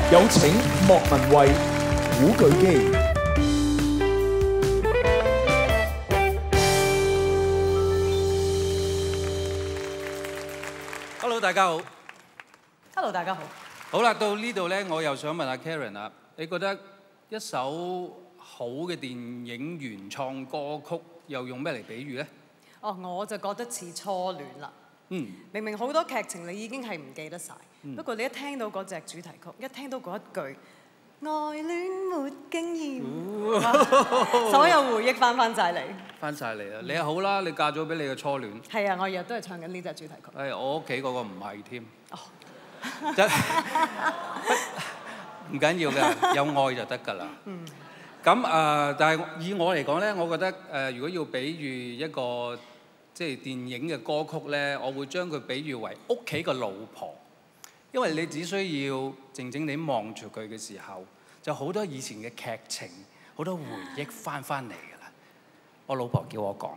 有請莫文蔚、古巨基。 Hello， 大家好。 Hello， 大家好。 好啦，到呢度咧，我又想問下 Karen 啦，你覺得一首好嘅電影原創歌曲，又用咩嚟比喻咧？ 哦，我就覺得似初戀啦。明明好多劇情你已經係唔記得晒，不過你一聽到嗰隻主題曲，一聽到嗰一句愛戀沒經驗，所有回憶翻晒嚟。翻晒嚟啦！你好啦，你嫁咗俾你嘅初戀。係啊，我日日都係唱緊呢隻主題曲。係我屋企嗰個唔係添。哦。唔緊要嘅，有愛就得㗎啦。咁但係以我嚟講咧，我覺得如果要比喻一個即係電影嘅歌曲咧，我會將佢比喻為屋企個老婆，因為你只需要靜靜地望住佢嘅時候，就好多以前嘅劇情，好多回憶翻嚟㗎啦。我老婆叫我講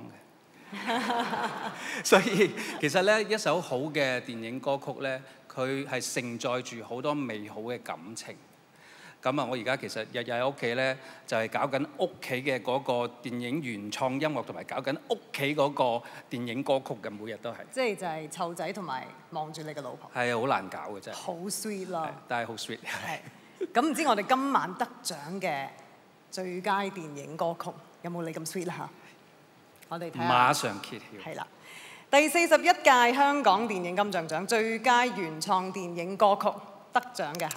嘅，所以其實咧一首好嘅電影歌曲咧，佢係承載住好多美好嘅感情。咁啊，我而家其實日日喺屋企咧，就係搞緊屋企嘅嗰個電影原創音樂，同埋搞緊屋企嗰個電影歌曲嘅，每日都係。即係就係湊仔同埋望住你嘅老婆。係啊，好難搞嘅真係。好 sweet 啦！但係好 sweet。係。咁唔知我哋今晚得獎嘅最佳電影歌曲有冇你咁 sweet 啦？嚇！我哋睇下。馬上揭曉。係啦。第41屆香港電影金像獎最佳原創電影歌曲得獎嘅係。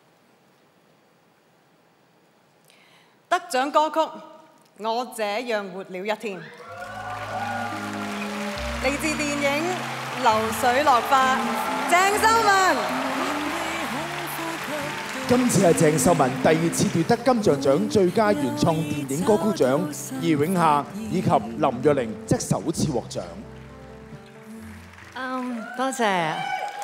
得獎歌曲《我這樣活了一天》，嚟自電影《流水落花》，鄭秀文。 今次係鄭秀文第2次奪得金像獎最佳原創電影歌曲獎，而永夏以及林若寧則首次獲獎。 多謝。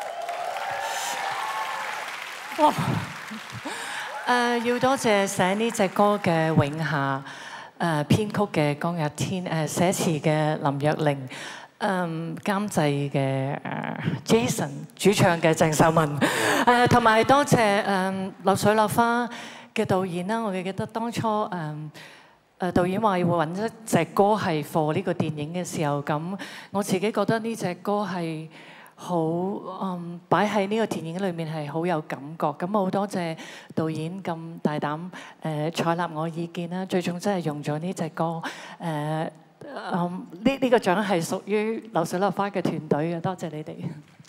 哇！要多謝寫呢隻歌嘅永夏，編曲嘅江日天，寫詞嘅林若寧，監製嘅Jason， 主唱嘅鄭秀文，同埋多謝流水落花嘅導演啦。我記得當初導演話要揾一隻歌係 for 呢個電影嘅時候，咁我自己覺得呢隻歌係好擺喺呢個電影裏面係好有感覺，咁好多謝導演咁大膽採納我意見啦，最終真係用咗呢隻歌，呢個獎係屬於流水落花嘅團隊嘅，多謝你哋。